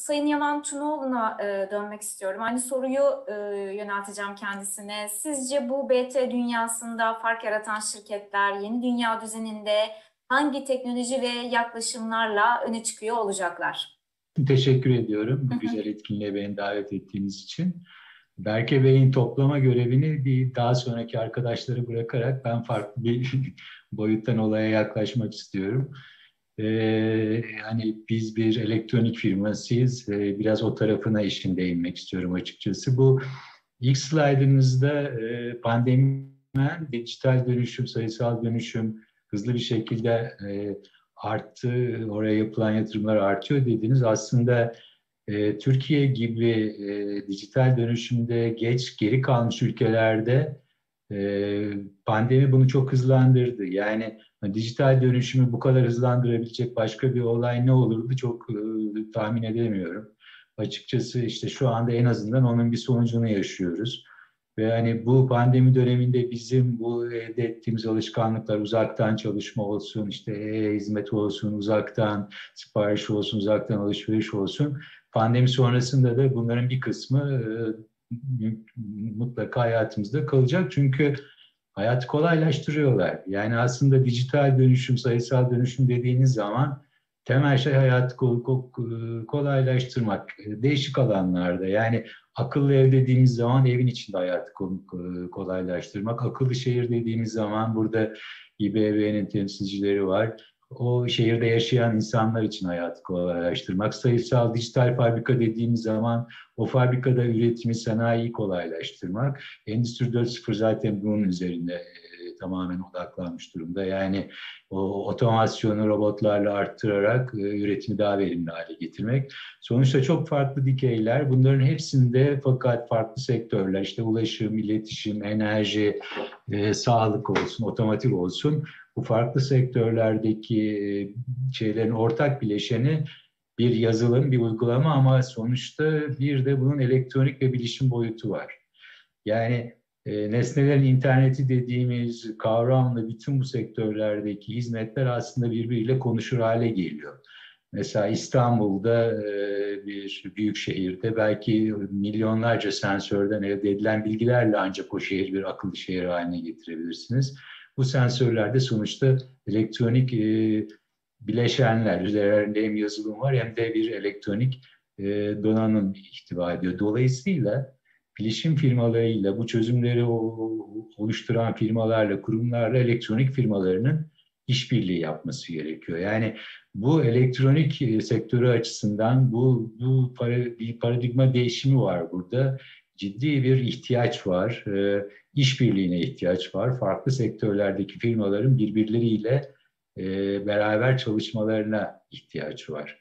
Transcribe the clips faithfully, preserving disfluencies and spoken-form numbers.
Sayın Yaman Tunoğlu'na e, dönmek istiyorum. Aynı soruyu e, yönelteceğim kendisine. Sizce bu B T dünyasında fark yaratan şirketler yeni dünya düzeninde hangi teknoloji ve yaklaşımlarla öne çıkıyor olacaklar? Teşekkür ediyorum bu güzel etkinliğe beni davet ettiğiniz için. Berke Bey'in toplama görevini bir daha sonraki arkadaşları bırakarak ben farklı bir boyuttan olaya yaklaşmak istiyorum. Ee, hani biz bir elektronik firmasıyız. Ee, biraz o tarafına işin değinmek istiyorum açıkçası. Bu ilk slaydınızda e, pandemiden dijital dönüşüm, sayısal dönüşüm hızlı bir şekilde e, arttı, oraya yapılan yatırımlar artıyor dediniz. Aslında e, Türkiye gibi e, dijital dönüşümde geç geri kalmış ülkelerde e, pandemi bunu çok hızlandırdı. Yani dijital dönüşümü bu kadar hızlandırabilecek başka bir olay ne olurdu çok e, tahmin edemiyorum. Açıkçası işte şu anda en azından onun bir sonucunu yaşıyoruz. Ve hani bu pandemi döneminde bizim bu elde ettiğimiz alışkanlıklar uzaktan çalışma olsun, işte e-hizmet olsun, uzaktan sipariş olsun, uzaktan alışveriş olsun. Pandemi sonrasında da bunların bir kısmı e, mutlaka hayatımızda kalacak. Çünkü hayatı kolaylaştırıyorlar. Yani aslında dijital dönüşüm, sayısal dönüşüm dediğiniz zaman temel şey hayatı kolaylaştırmak. Değişik alanlarda yani akıllı ev dediğimiz zaman evin içinde hayatı kolaylaştırmak. Akıllı şehir dediğimiz zaman burada İ B B'nin temsilcileri var. O şehirde yaşayan insanlar için hayatı kolaylaştırmak. Sayısal dijital fabrika dediğimiz zaman o fabrikada üretimi, sanayiyi kolaylaştırmak. Endüstri dört nokta sıfır zaten bunun üzerinde e, tamamen odaklanmış durumda. Yani o otomasyonu robotlarla arttırarak e, üretimi daha verimli hale getirmek. Sonuçta çok farklı dikeyler. Bunların hepsinde fakat farklı sektörler, işte ulaşım, iletişim, enerji, e, sağlık olsun, otomotiv olsun. Bu farklı sektörlerdeki e, şeylerin ortak bileşeni bir yazılım, bir uygulama ama sonuçta bir de bunun elektronik ve bilişim boyutu var. Yani e, nesnelerin interneti dediğimiz kavramla bütün bu sektörlerdeki hizmetler aslında birbiriyle konuşur hale geliyor. Mesela İstanbul'da e, bir büyük şehirde belki milyonlarca sensörden elde edilen bilgilerle ancak o şehir bir akıllı şehir haline getirebilirsiniz. Bu sensörlerde sonuçta elektronik e, bileşenler, üzerlerinde hem yazılım var hem de bir elektronik e, donanım ihtiva ediyor. Dolayısıyla bilişim firmalarıyla, bu çözümleri oluşturan firmalarla, kurumlarla elektronik firmalarının işbirliği yapması gerekiyor. Yani bu elektronik e, sektörü açısından bu, bu para, bir paradigma değişimi var burada. Ciddi bir ihtiyaç var. E, işbirliğine ihtiyaç var. Farklı sektörlerdeki firmaların birbirleriyle e, beraber çalışmalarına ihtiyaç var.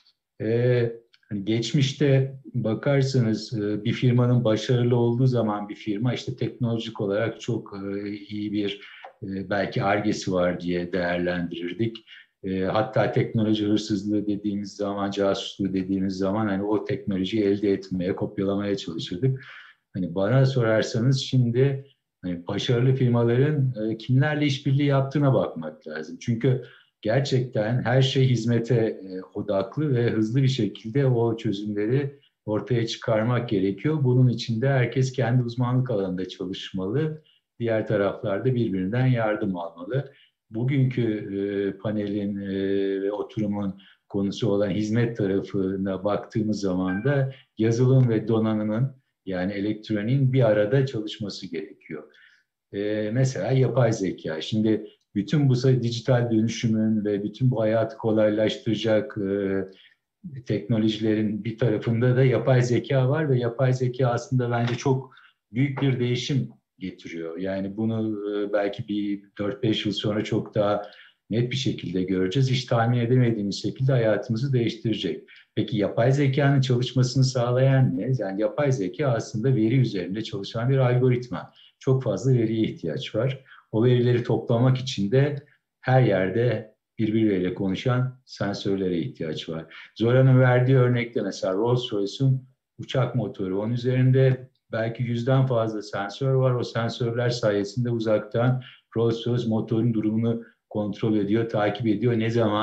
E, hani geçmişte bakarsanız e, bir firmanın başarılı olduğu zaman bir firma işte teknolojik olarak çok e, iyi bir e, belki Ar-Ge'si var diye değerlendirirdik. E, hatta teknoloji hırsızlığı dediğimiz zaman, casusluğu dediğimiz zaman hani o teknolojiyi elde etmeye, kopyalamaya çalışırdık. Hani bana sorarsanız şimdi hani başarılı firmaların e, kimlerle işbirliği yaptığına bakmak lazım. Çünkü gerçekten her şey hizmete e, odaklı ve hızlı bir şekilde o çözümleri ortaya çıkarmak gerekiyor. Bunun için de herkes kendi uzmanlık alanında çalışmalı. Diğer taraflarda birbirinden yardım almalı. Bugünkü e, panelin e, ve oturumun konusu olan hizmet tarafına baktığımız zaman da yazılım ve donanımın yani elektroniğin bir arada çalışması gerekiyor. E, mesela yapay zeka. Şimdi bütün bu dijital dönüşümün ve bütün bu hayatı kolaylaştıracak e, teknolojilerin bir tarafında da yapay zeka var ve yapay zeka aslında bence çok büyük bir değişim getiriyor. Yani bunu e, belki bir dört beş yıl sonra çok daha net bir şekilde göreceğiz. Hiç tahmin edemediğimiz şekilde hayatımızı değiştirecek. Peki yapay zekanın çalışmasını sağlayan ne? Yani yapay zeka aslında veri üzerinde çalışan bir algoritma. Çok fazla veriye ihtiyaç var. O verileri toplamak için de her yerde birbirleriyle konuşan sensörlere ihtiyaç var. Zora'nın verdiği örnekte mesela Rolls-Royce'un uçak motoru. Onun üzerinde belki yüzden fazla sensör var. O sensörler sayesinde uzaktan Rolls-Royce motorun durumunu kontrol ediyor, takip ediyor. Ne zaman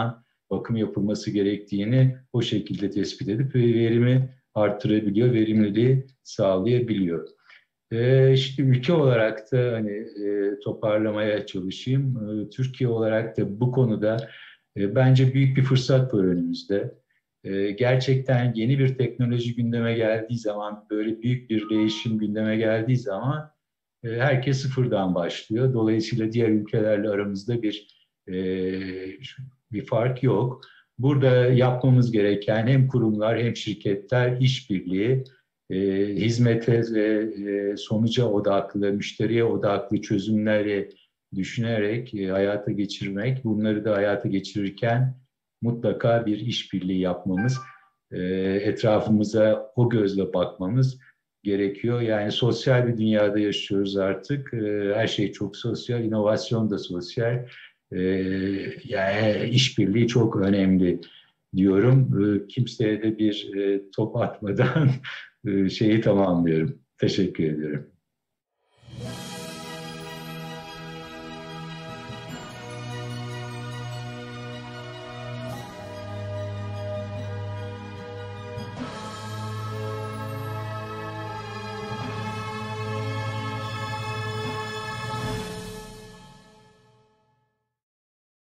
bakım yapılması gerektiğini o şekilde tespit edip verimi artırabiliyor, verimliliği sağlayabiliyor. Ee, şimdi ülke olarak da hani e, toparlamaya çalışayım. Ee, Türkiye olarak da bu konuda e, bence büyük bir fırsat var önümüzde. Ee, gerçekten yeni bir teknoloji gündeme geldiği zaman, böyle büyük bir değişim gündeme geldiği zaman e, herkes sıfırdan başlıyor. Dolayısıyla diğer ülkelerle aramızda bir e, bir fark yok. Burada yapmamız gereken hem kurumlar hem şirketler işbirliği, e, hizmete ve e, sonuca odaklı, müşteriye odaklı çözümleri düşünerek e, hayata geçirmek, bunları da hayata geçirirken mutlaka bir işbirliği yapmamız, e, etrafımıza o gözle bakmamız gerekiyor. Yani sosyal bir dünyada yaşıyoruz artık. E, her şey çok sosyal, inovasyon da sosyal. E, yani işbirliği çok önemli diyorum. E, kimseye de bir e, top atmadan e, şeyi tamamlıyorum. Teşekkür ediyorum.